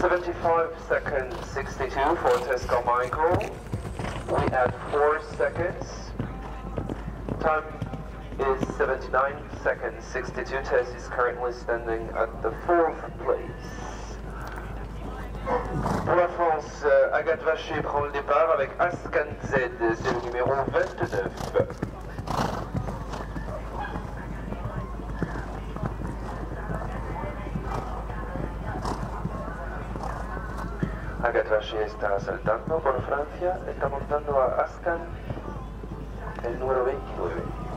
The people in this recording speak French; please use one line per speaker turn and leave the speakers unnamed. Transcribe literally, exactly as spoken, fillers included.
seventy-five seconds sixty-two for test Carmichael. We add four seconds. Time is seventy-nine seconds sixty-two. Test is currently standing at the fourth place. Pour la France, euh, Agathe Vacher prend le départ avec Ascan Z, c'est le numéro vingt-neuf. Agathe Vacher está saltando por Francia, está montando a Ascan, el número veintinueve.